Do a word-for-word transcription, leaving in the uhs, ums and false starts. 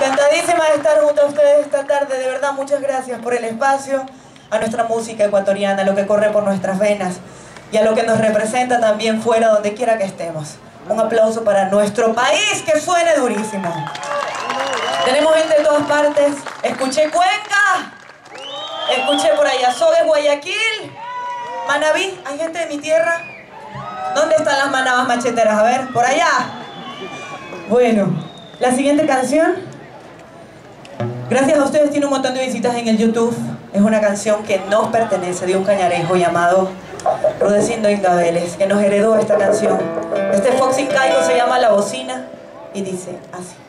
Encantadísima de estar junto a ustedes esta tarde. De verdad, muchas gracias por el espacio, a nuestra música ecuatoriana, a lo que corre por nuestras venas y a lo que nos representa también fuera, donde quiera que estemos. Un aplauso para nuestro país, que suene durísimo. Tenemos gente de todas partes. Escuché Cuenca, escuché por allá Sogues, Guayaquil, Manabí. ¿Hay gente de mi tierra? ¿Dónde están las manabas macheteras? A ver, por allá. Bueno, la siguiente canción, gracias a ustedes, tiene un montón de visitas en el YouTube. Es una canción que nos pertenece, de un cañarejo llamado Rudecindo Ingabeles, que nos heredó esta canción. Este Fox Incaico se llama La Bocina y dice así.